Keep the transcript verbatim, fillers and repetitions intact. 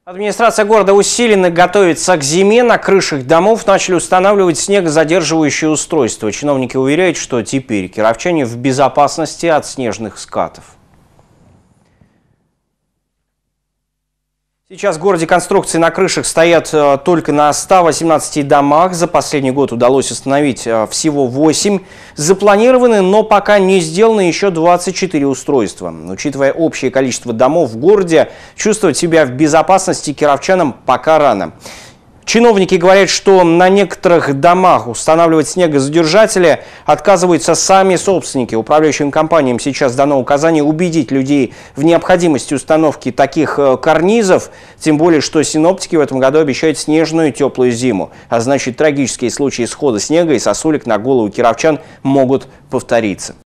Администрация города усиленно готовится к зиме. На крышах домов начали устанавливать снегозадерживающие устройства. Чиновники уверяют, что теперь кировчане в безопасности от снежных скатов. Сейчас в городе конструкции на крышах стоят только на ста восемнадцати домах. За последний год удалось установить всего восемь. Запланированы, но пока не сделаны еще двадцать четыре устройства. Учитывая общее количество домов в городе, чувствовать себя в безопасности кировчанам пока рано. Чиновники говорят, что на некоторых домах устанавливать снегозадержатели отказываются сами собственники. Управляющим компаниям сейчас дано указание убедить людей в необходимости установки таких карнизов. Тем более, что синоптики в этом году обещают снежную теплую зиму. А значит, трагические случаи схода снега и сосулек на голову кировчан могут повториться.